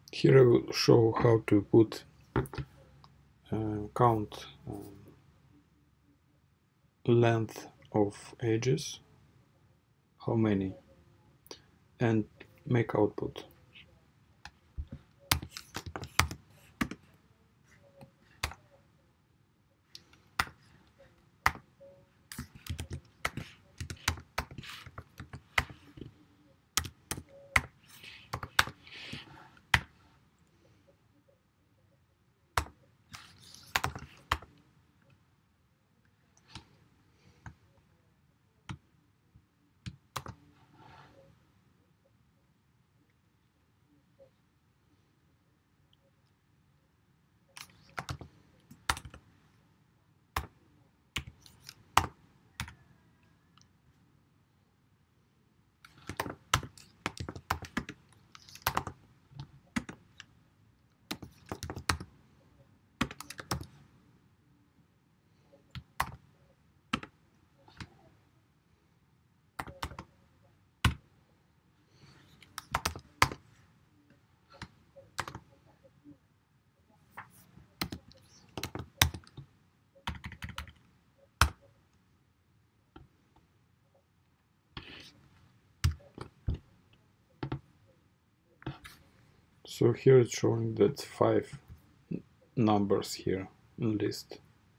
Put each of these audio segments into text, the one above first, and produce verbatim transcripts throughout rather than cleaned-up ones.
Here I will show how to put uh, count um, length of edges, how many, and make output. So here it's showing that five numbers here in list.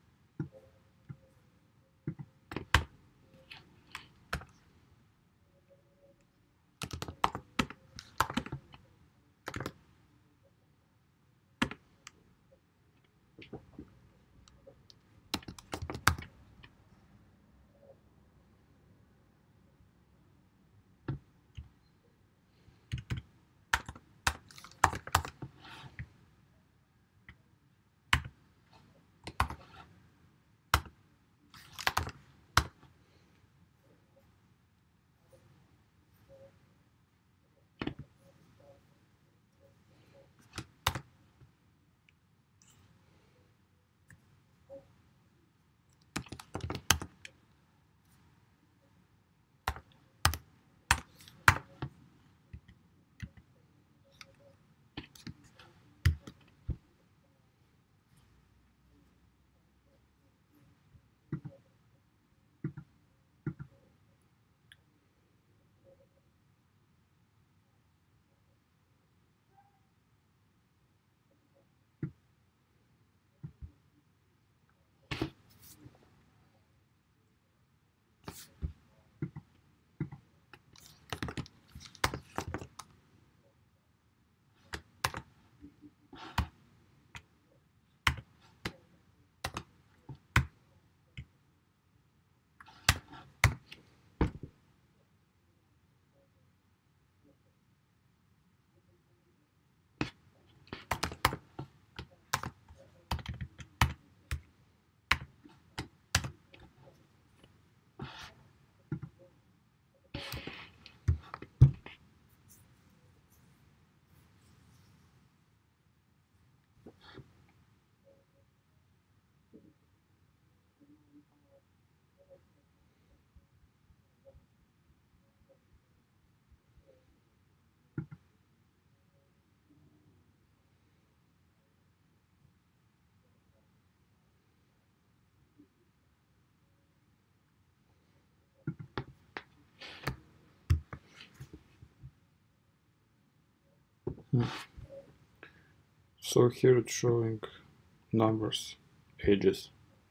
So here it's showing numbers, edges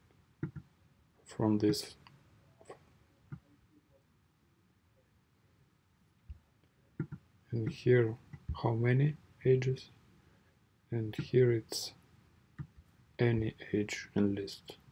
from this. And here how many edges, and here it's any edge in list.